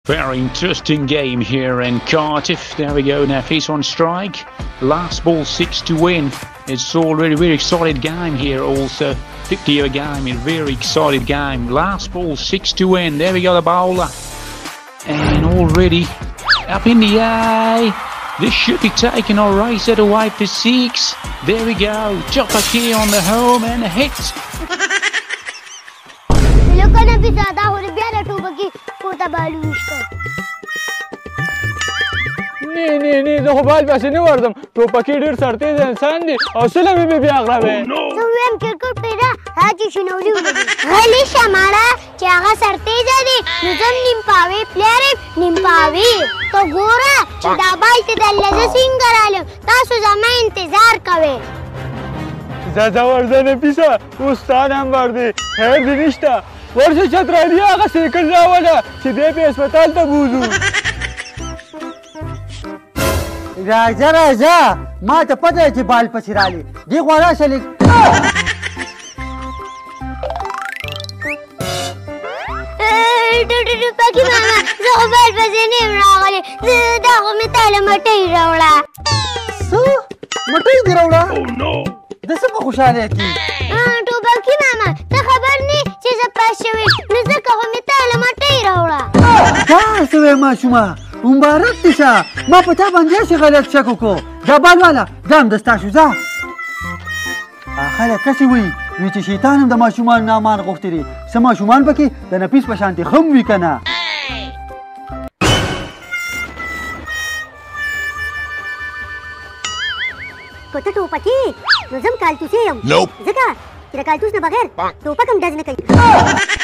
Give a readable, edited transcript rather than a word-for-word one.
Very interesting game here in Cardiff. There we go, Nafees on strike. Last ball 6 to win. It's already a very excited game here also. 50-over game, a very excited game. Last ball 6 to win. There we go, the bowler. And already up in the air. This should be taken or race it away for 6. There we go. Tapay on the home and a hit. Nee, زه خو بال پسې نه ورځم. ټوپکي ډېر سرتیز انسان دی او سله مې بیا غړوی. زه وایم کرکټ پرېږده هغه چې شنولي ولګي. غلی شه ماړه چې هغه سرتیزه دی نو زه هم نیم پاوی پلیر یم نیم پاوی. ته ګوره چې دا بال ته درله زه څنګه رالم. تاسو زما انتظار کوئ. ځه ورځه نفیسه اوس ستا نمبر دی. خیر دې نشته. ورشه چترالي هغه سیکل راوله چې دی په هسپتال ته بوځو. راځه ما ته پته ده چې بال پسې رالې. دې خوا راشه لږ. ټوپکي ماما زه خو بال پسې نه یم راغلی. دا خو مې تاله مټۍ راوړه. څه مټۍ دې راوړه؟ د څه په خوشحالی کې؟ ټوپکي ماما ته خبر نه چې زه پاس شوې نو ځکه خو مې تاله مټۍ راوړه. دا څه وایې ماشومه؟ مبارک دې شه. ما په تا باندې هسې غلط شک وکړو. دا بال واله ځم دستا شو ځه. خلک کسې وایي وایي چې شیطان هم د ماشومانو نه امان غوښتې دي. څه ماشومان پکې د نفیس په شانتې ښه هم وي که نه. خو ته ټوپکي نو زه هم کالتوسي یم ځکه چې د کالتوس نه بغیر ټوپک هم ډز نه کوي.